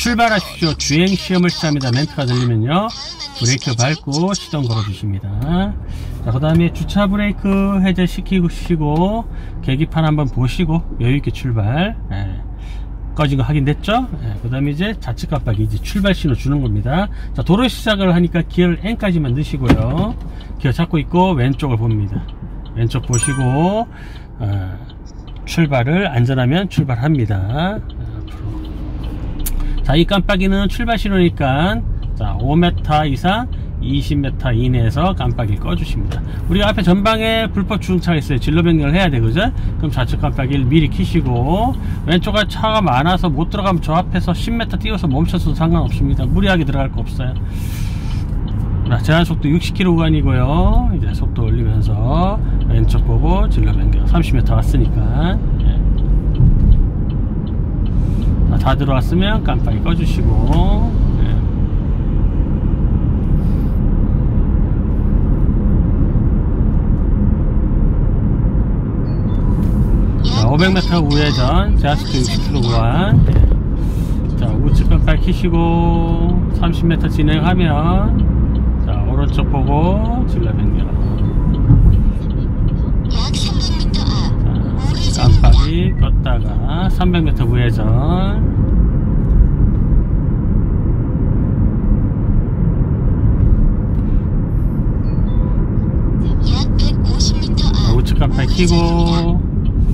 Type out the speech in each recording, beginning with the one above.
출발하십시오. 주행시험을 시작합니다. 멘트가 들리면요, 브레이크 밟고 시동 걸어주십니다. 자, 그 다음에 주차 브레이크 해제시키고 계기판 한번 보시고 여유있게 출발. 꺼진 거 확인됐죠? 그 다음에 이제 좌측 깜빡이 이제 출발 신호 주는 겁니다. 자, 도로 시작을 하니까 기어를 N까지만 넣으시고요. 기어 잡고 있고 왼쪽을 봅니다. 왼쪽 보시고 출발을 안전하면 출발합니다. 자, 이 깜빡이는 출발 신호니까 자, 5m 이상 20m 이내에서 깜빡이를 꺼주십니다. 우리가 앞에 전방에 불법 주행차가 있어요. 진로 변경을 해야 돼, 그죠? 그럼 좌측 깜빡이를 미리 켜시고, 왼쪽에 차가 많아서 못 들어가면 저 앞에서 10m 띄워서 멈춰서도 상관없습니다. 무리하게 들어갈 거 없어요. 자, 제한속도 60km 구간이고요. 이제 속도 올리면서 왼쪽 보고 진로 변경. 30m 왔으니까. 자, 다 들어왔으면 깜빡이 꺼주시고, 500m 우회전, 제한속도 60km 구간. 자, 우측 깜빡이 켜시고 30m 진행하면 자, 오른쪽 보고 진로 변경. 자, 깜빡이 껐다가 300m 우회전. 자, 우측 깜빡이 켜고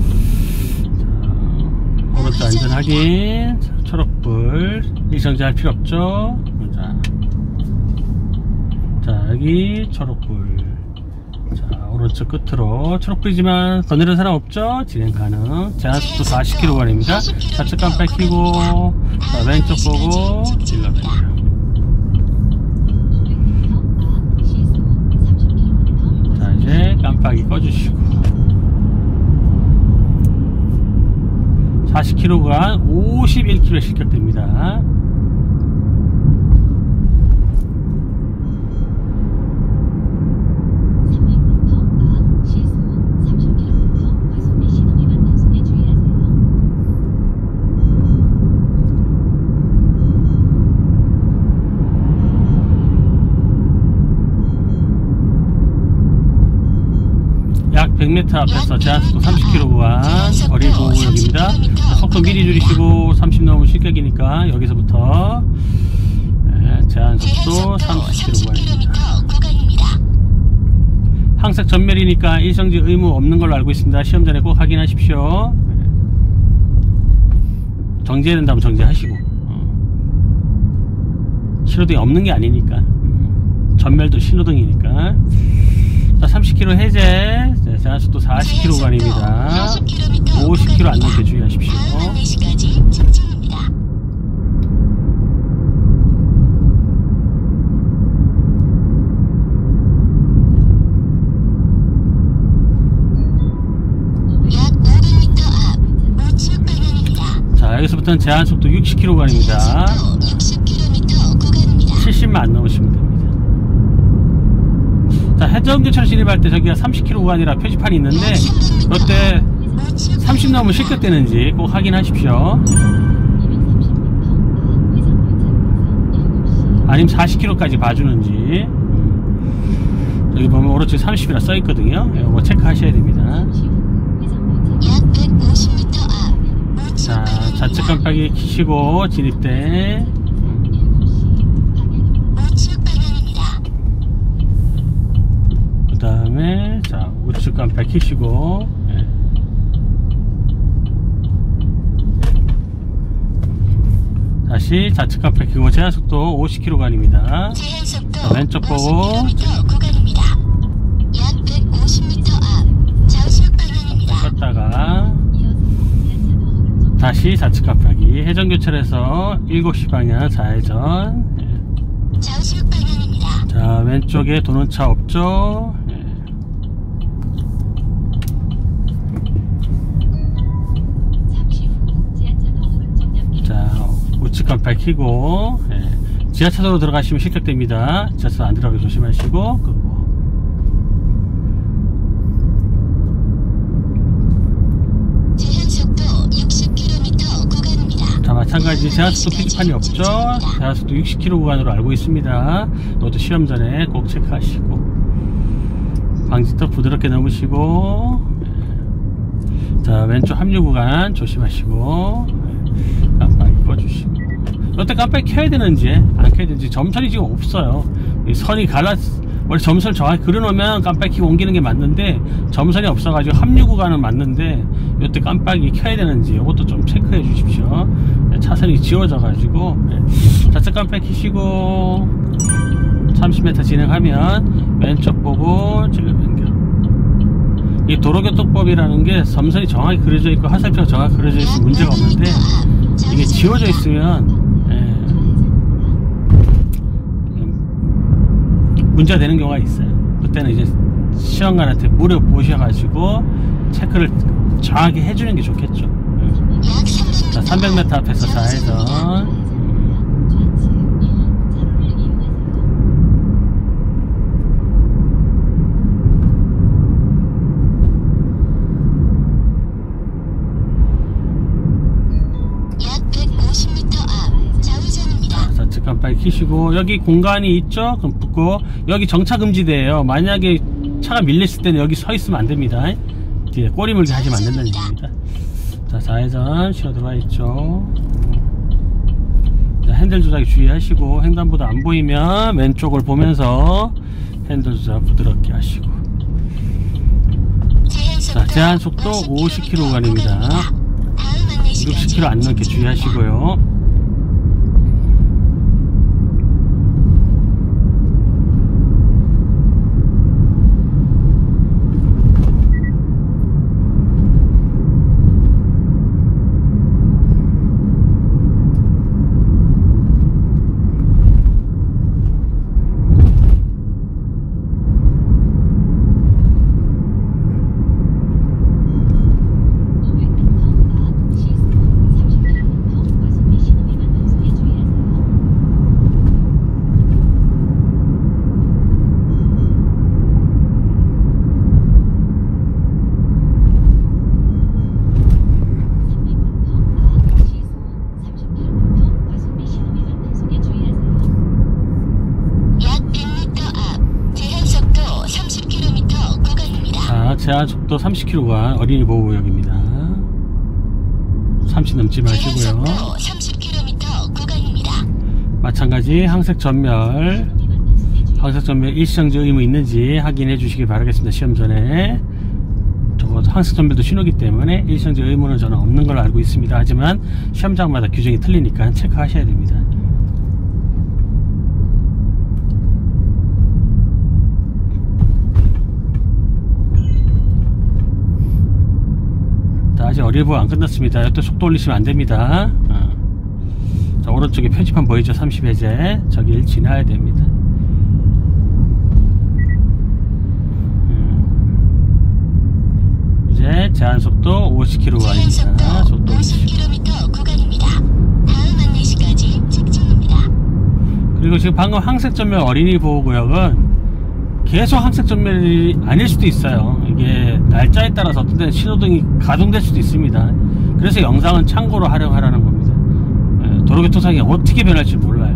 오른쪽 안전 확인. 초록불 일정지 할 필요 없죠. 자, 여기 초록불. 자, 오른쪽 끝으로 초록불이지만 건드리는 사람 없죠. 진행 가능. 제한속도 40km 구간입니다. 좌측 깜빡이 켜고 자, 왼쪽 보고 진로 변경. 자, 이제 깜빡이 꺼주시고 40km 구간 51km에 실격됩니다. 약 100m 앞에서 제한속도 30km 구간 거리 보호구역입니다. 속도 미리 줄이시고 30 넘으면 실격이니까 여기서부터 제한속도 30km 구간입니다. 항색 전멸이니까 일정지 의무 없는 걸로 알고 있습니다. 시험 전에 꼭 확인하십시오. 정지해야 된다면 정지하시고 신호등이 없는 게 아니니까 전멸도 신호등이니까. 자, 30km 해제. 제한속도 40km 구간입니다. 50km 안 넘게 주의하십시오. 자, 여기서부터는 제한속도 60km 구간입니다. 70만 안 넘으시면 됩니다. 자, 해전교차로 진입할 때 저기가 30km 구간이라 표지판이 있는데 그때 30 넘으면 실격되는지 꼭 확인하십시오. 아니면 40km까지 봐주는지. 여기 보면 오른쪽에 30이라 써있거든요. 이거 체크하셔야 됩니다. 자, 좌측 깜빡이 켜시고 진입대. 그 다음에 자, 우측 깜빡이 켜시고 다시 좌측 깜빡이 켜고 제한속도 50km 구간입니다. 자, 왼쪽 보고 껐다가 다시 좌측 깜빡이. 해전교차로에서 7시 방향 좌회전. 자, 왼쪽에 도는 차 없죠. 자, 우측 깜빡이 켜고 지하차도로 들어가시면 실격됩니다. 지하차도 안 들어가게 조심하시고 끄고. 마찬가지 제한속도 표지판이 없죠. 제한속도 60km 구간으로 알고 있습니다. 이것도 시험 전에 꼭 체크하시고, 방지턱 부드럽게 넘으시고, 자 왼쪽 합류 구간 조심하시고, 깜빡이 꺼주시고. 이때 깜빡이 켜야 되는지 안 켜야 되는지 점선이 지금 없어요. 이 선이 원래 점선을 정확히 그려놓으면 깜빡이 켜고 옮기는 게 맞는데 점선이 없어가지고 합류 구간은 맞는데 이때 깜빡이 켜야 되는지 이것도 좀 체크해 주십시오. 차선이 지워져 가지고 좌측 깜빡이 켜시고 30m 진행하면 왼쪽 보고 진로 변경. 이 도로교통법이라는 게 점선이 정확히 그려져 있고 하살표가 정확히 그려져 있으면 문제가 없는데, 이게 지워져 있으면 문제가 되는 경우가 있어요. 그때는 이제 시험관한테 물어보셔가지고 체크를 정확히 해주는 게 좋겠죠. 자 300m 앞에서 좌회전. 깜빡이 켜시고, 여기 공간이 있죠? 그럼 붙고, 여기 정차 금지대예요. 만약에 차가 밀렸을 때는 여기 서 있으면 안 됩니다. 뒤에 꼬리 물기 하시면 안 된다는 얘기입니다. 자 좌회전 신호 들어와 있죠. 자, 핸들 조작 주의하시고, 횡단보도 안 보이면 왼쪽을 보면서 핸들 조작 부드럽게 하시고. 자 제한 속도 50km 구간입니다. 60km 안 넘게 주의하시고요. 제한속도 30km 구간 어린이 보호구역입니다. 30 넘지 마시고요. 30km 구간입니다. 마찬가지 항색전멸 일시정지 의무 있는지 확인해 주시기 바라겠습니다. 시험 전에. 적어도 항색전멸도 신호기 때문에 일시정지 의무는 저는 없는 걸로 알고 있습니다. 하지만 시험장마다 규정이 틀리니까 체크하셔야 됩니다. 아직 어린이보호 안 끝났습니다. 이때 속도 올리시면 안 됩니다. 자 오른쪽에 표지판 보이죠? 30해제 저길 지나야 됩니다. 이제 제한속도 50km 구간입니다. 속도 50km 구간입니다. 다음 안내시까지 직진입니다. 그리고 지금 방금 항색전멸 어린이 보호구역은 계속 항색전멸이 아닐 수도 있어요. 이게 날짜에 따라서 어떤 때는 신호등이 가동될 수도 있습니다. 그래서 영상은 참고로 활용하라는 겁니다. 도로교통상황이 어떻게 변할지 몰라요.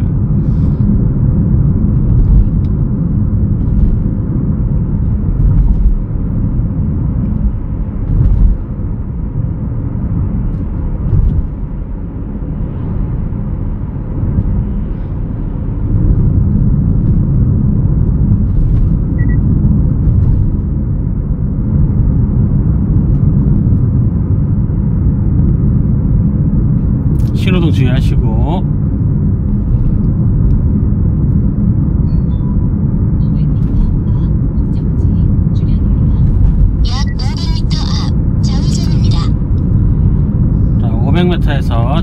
신호등 주의하시고. 약 500m 앞 좌회전입니다. 자 500m에서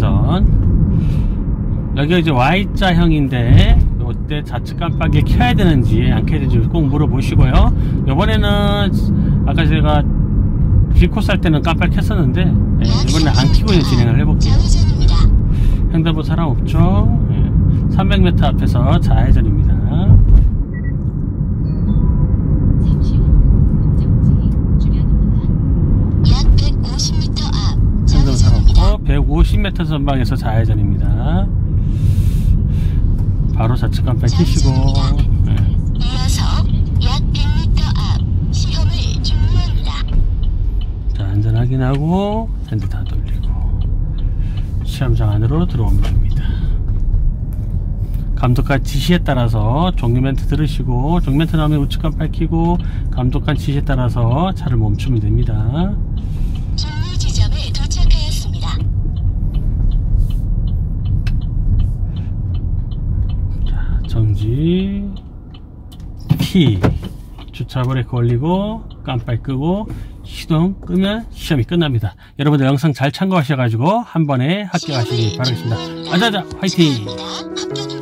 좌회전. 여기가 이제 Y자형인데 이때 좌측 깜빡이 켜야 되는지 안 켜야 되는지 꼭 물어보시고요. 이번에는 아까 제가 B코스 할 때는 깜빡이 켰었는데 이번엔 안 켜고 진행을 해볼게요. 횡단보 사람 없죠? 300m 앞에서 좌회전입니다. 횡단보 사람 없고 150m 10m 전방에서 좌회전입니다. 바로 좌측 깜빡 켜시고. 네. 이어서 약 100m 앞 시험을 종료합니다. 자, 안전 확인하고 핸들 다 돌리고 시험장 안으로 들어오면 됩니다. 감독관 지시에 따라서 종료 멘트 들으시고, 종료 멘트 나오면 우측 깜빡 켜고 감독관 지시에 따라서 차를 멈추면 됩니다. 종료 지점에 도착하였습니다. 자, 정지, 키, 주차 브레이크 올리고 깜빡 끄고 시동 끄면 시험이 끝납니다. 여러분들 영상 잘 참고하셔가지고 한 번에 합격하시기 바라겠습니다. 아자아자 화이팅!